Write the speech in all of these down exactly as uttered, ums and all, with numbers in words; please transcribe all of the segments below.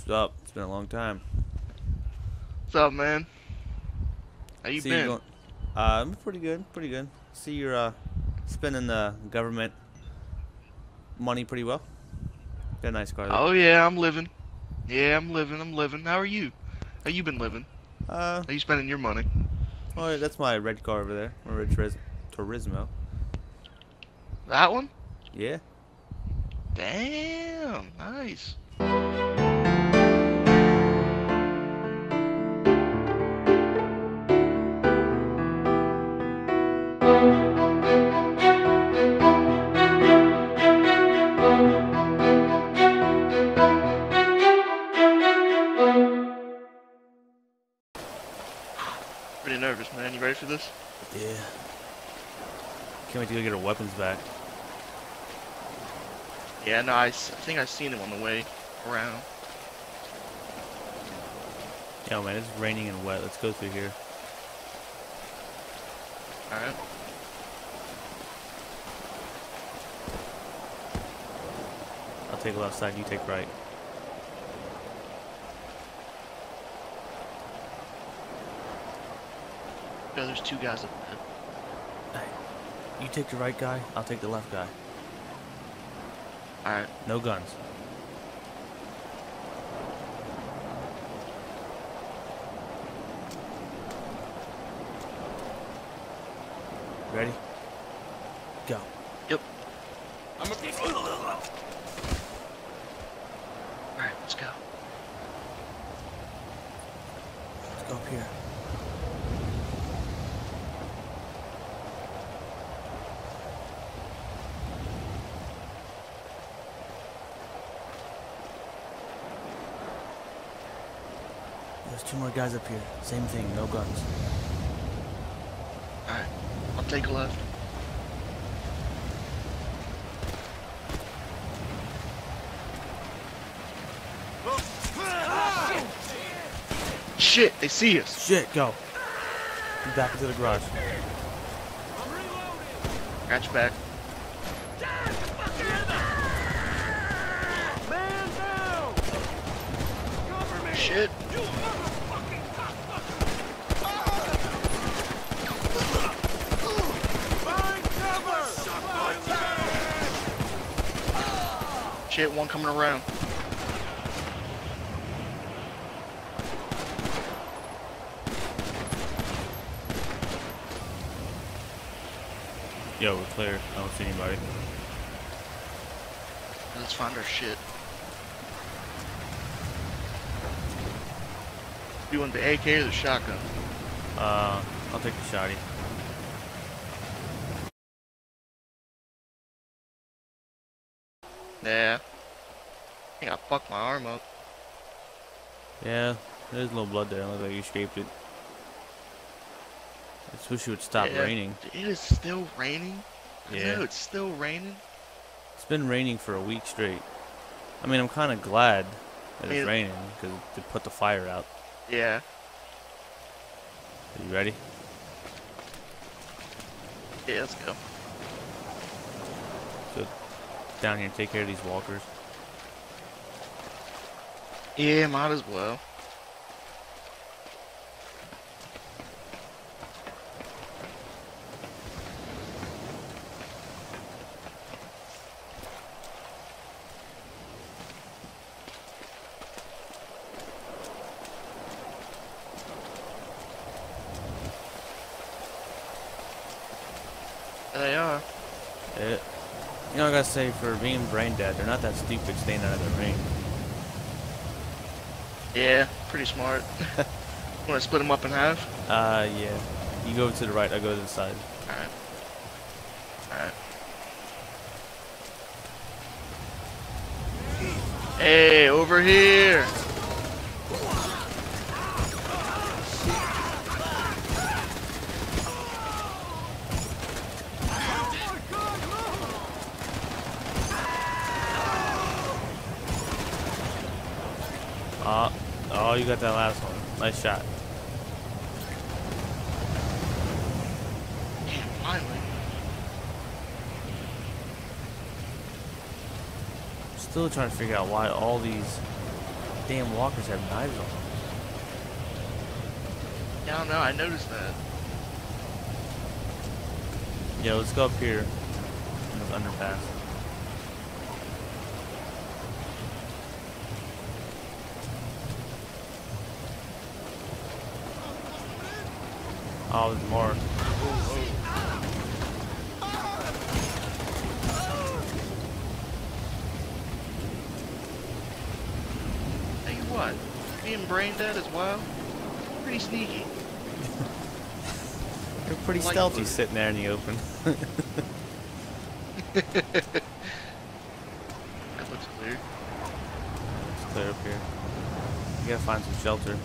What's up? It's been a long time. What's up, man? How you See you been? going. Uh, I'm pretty good. Pretty good. See you're uh spending the government money pretty well. Got a nice car there. Oh yeah, I'm living. Yeah, I'm living. I'm living. How are you? How you been living? Uh, How you spending your money? oh, that's my red car over there. My red Turis- Turismo. That one? Yeah. Damn, nice. Pretty nervous, man. You ready for this? Yeah. Can't wait to go get our weapons back. Yeah, no, I, s- I think I seen him on the way around. Yo, man, it's raining and wet. Let's go through here. All right. I'll take left side. You take right. Yeah, there's two guys up there. Hey, you take the right guy. I'll take the left guy. All right. No guns. Ready? Go. Yep. I'm a. All right, let's go. Let's go up here. There's two more guys up here. Same thing, no guns. All right. I'll take a left. Shit, they see us. Shit, go. Back into the garage. Got your back. Man down! Cover me! Shit. You motherfucking cocksucker! Find cover! Shit, one coming around. Yo, we're clear. I don't see anybody. Let's find our shit. You want the A K or the shotgun? Uh, I'll take the shotty. Yeah. I think I fucked my arm up. Yeah, there's no blood there. It looks like you scraped it. I just wish it would stop Yeah, raining. It is still raining. I Yeah. know it's still raining. It's been raining for a week straight. I mean, I'm kind of glad that I mean- it's raining because it put the fire out. Yeah. Are you ready? Yeah, let's go. Go down here and take care of these walkers. Yeah, might as well. There they are. It, you know, I gotta say, for being brain dead, they're not that stupid staying out of the rain. Yeah, pretty smart. Want to split them up in half? Uh, yeah. You go to the right, I go to the side. Alright. Alright. Hey, over here! Uh, oh, you got that last one. Nice shot. Damn, finally. Still trying to figure out why all these Damn walkers have knives on them. Yeah, I don't know. I noticed that. Yeah, let's go up here in this underpass. Oh, there's more. Tell you what, being brain dead as well, pretty sneaky. They're pretty Like stealthy wood. sitting there in the open. That looks clear. It's clear up here. We gotta find some shelter.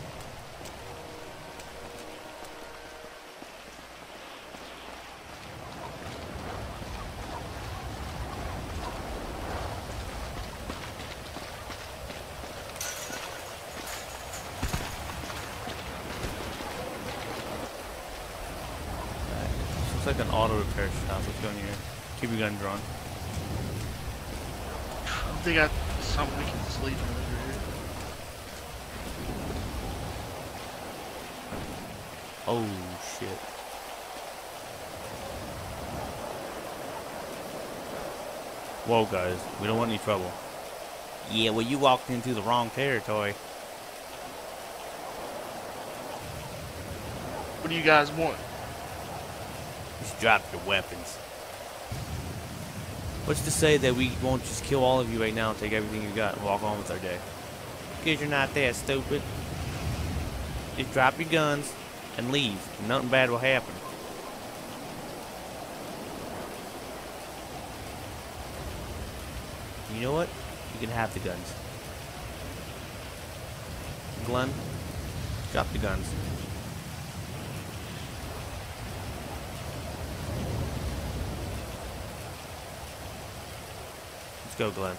Looks like an auto repair shop. Let's go in here. Keep your gun drawn. They got something we can sleep in over here. Oh shit. Whoa guys, we don't want any trouble. Yeah, well you walked into the wrong territory. What do you guys want? Just drop your weapons. What's to say that we won't just kill all of you right now and take everything you got and walk on with our day? Because you're not that stupid. Just drop your guns and leave. And nothing bad will happen. You know what? You can have the guns. Glenn, drop the guns. Let's go, Glenn.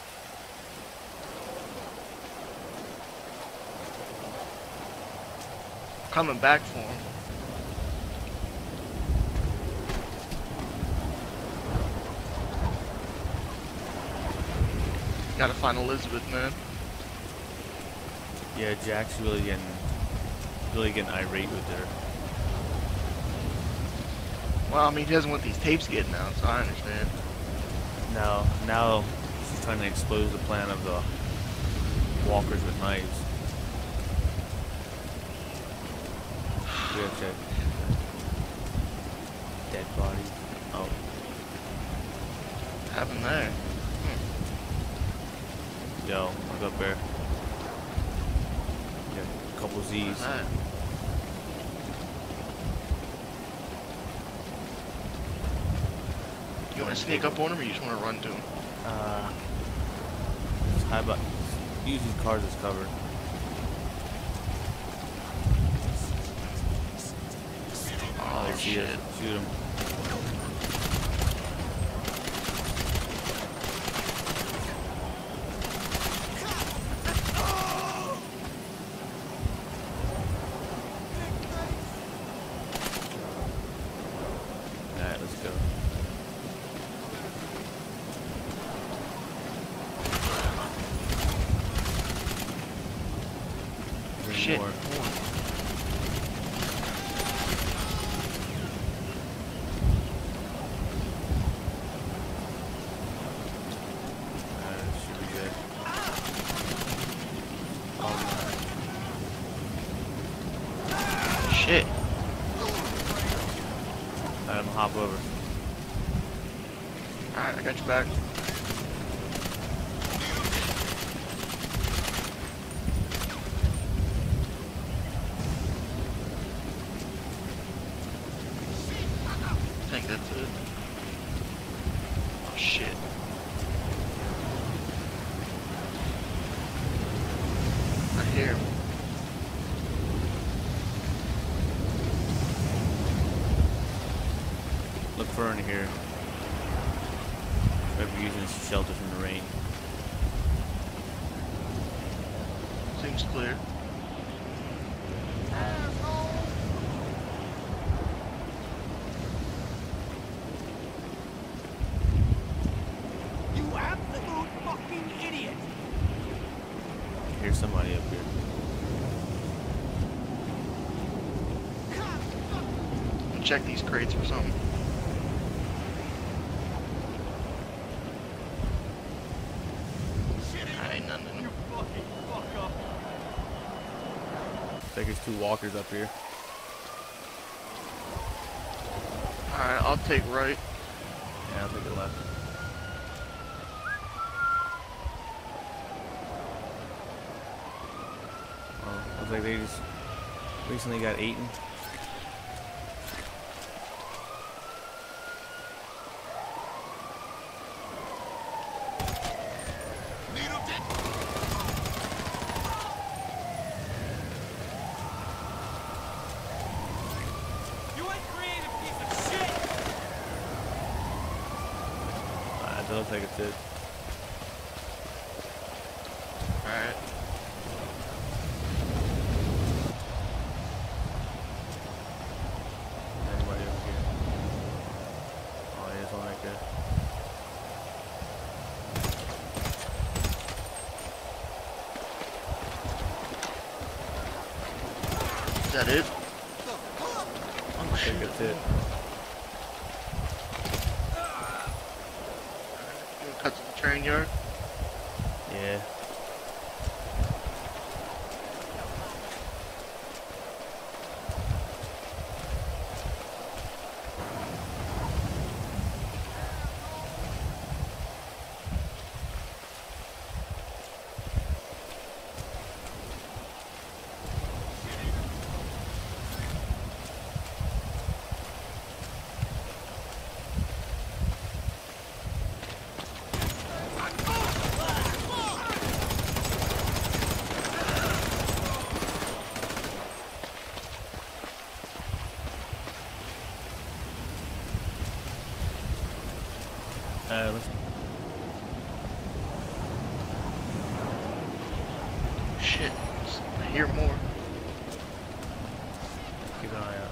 Coming back for him. Gotta find Elizabeth, man. Yeah, Jack's really getting, really getting irate with her. Well, I mean, he doesn't want these tapes getting out, so I understand. Now, now she's trying to expose the plan of the walkers with knives. We have check. Dead body. Oh, What happened there? yo, look up there. Got a couple Z's. What's that? You want to sneak up on him, or you just want to run to him? Uh, just high about. Use these cars as cover. Oh, There she shit. is. Shoot him. Alright, let's go. Three Shit. more. Alright, that should be good. Alright. Shit. Alright, I'm gonna hop over. Alright, I got you back. I think that's it. Oh, shit. I hear him. Look for her in here. Might be using this shelter from the rain. Seems clear. You absolute fucking idiot! check these crates for something. I ain't nothing in them. I think there's two walkers up here. Alright, I'll take right. Yeah, I'll take it left. Oh, looks like they just recently got eaten. It looks like it's it. Alright. Anybody over here? Oh, there's one right there. Is that it? I Oh shit. think it's it. Cut to the train yard. Yeah. Uh, let's Shit. I hear more. keep an eye out.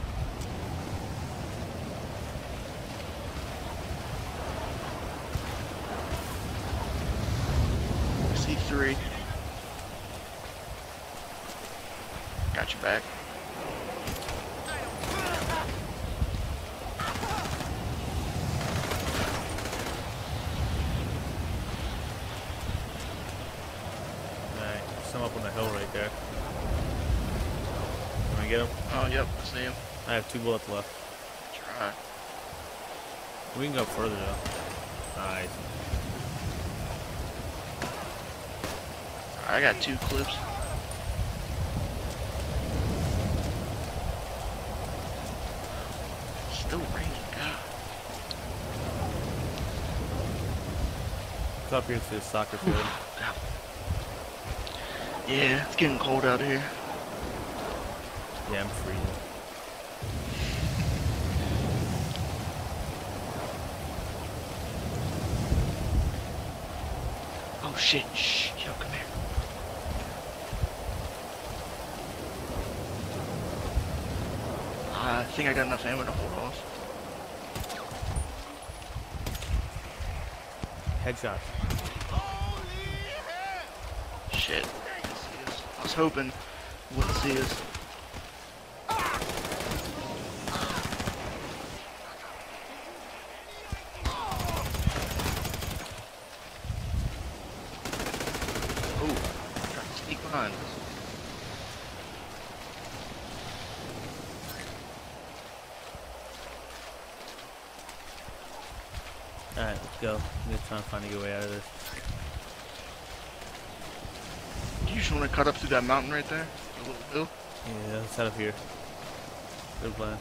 I see three. Got your back. Alright, some up on the hill right there. Can we get him? Oh, yep, I see him. I have two bullets left. Try. We can go further though. Nice. I got two clips. Still raining, God. It's up here to the soccer field. Yeah, it's getting cold out here. Yeah, I'm freezing. Oh shit, shh, yo, come here. I think I got enough ammo to hold off. Headshot. Shit. I was hoping he wouldn't see us. Oh, trying to sneak behind us. Alright, let's go. I'm just trying to find a good way out of this. Do you just want to cut up through that mountain right there? The little hill? Yeah, let's head up here. Good plan.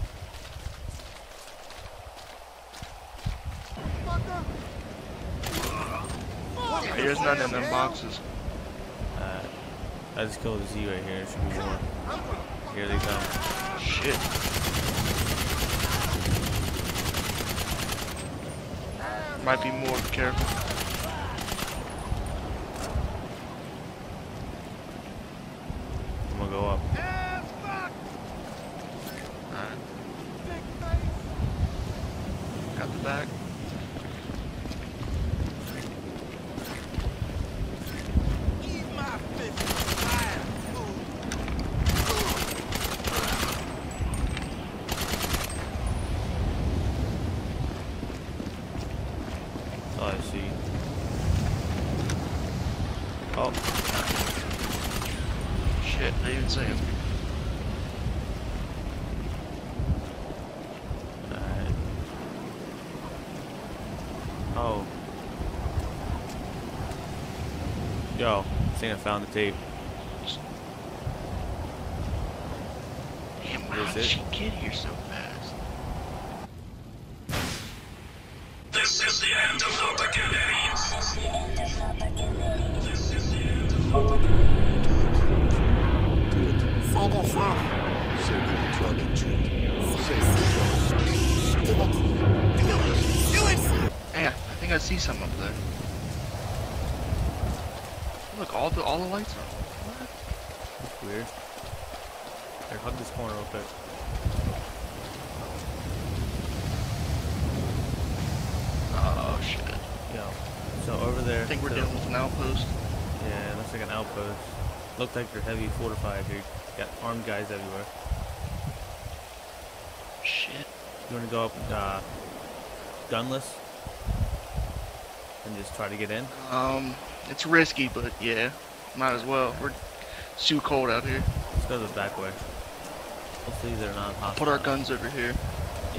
Hey, there's nothing in them boxes. Alright. I just killed a Z right here. There should be more. Here they come. Shit. Might be more, be careful. I'm gonna go up. Alright. Got the back. I see. Oh, Shit, I didn't even see him. alright. Oh. Yo, I think I found the tape. Damn, What how is did it? she get here so fast? This is the end of the beginning. Save yourself. Save the truck and trip. Do it. Do it. Hey, I think I see something up there. Look, all the all the lights are on. What? That's weird. Here, hug this corner real quick. Oh shit. Yo. So over there. I think we're to the- dealing with an outpost. Yeah, it looks like an outpost. Looked like they're heavy fortified, dude. Got armed guys everywhere. Shit. You wanna go up uh, gunless? And just try to get in? Um, it's risky, but yeah, might as well. We're it's too cold out here. Let's go the back way. Hopefully they're not hostile. Put our guns over here. Yeah.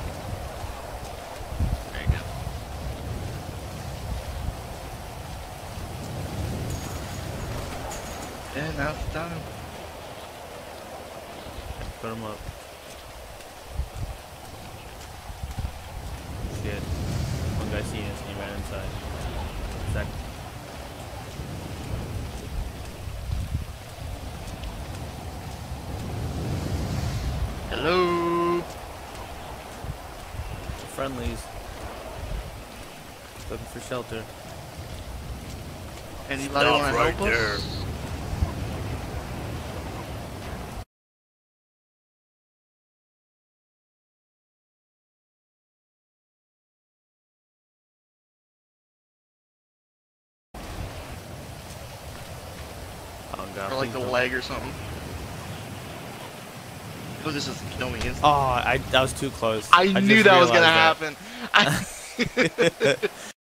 There you go. And now it's time. Put them up. Shit. One guy seen us and he ran inside. Sec. Hello. Friendlies. Looking for shelter. Anybody Stop want to right help there. us? Oh god. Or like please the don't. leg or something. Oh, this is kill me instantly. Oh, I that was too close. I, just knew that was gonna realized happen. I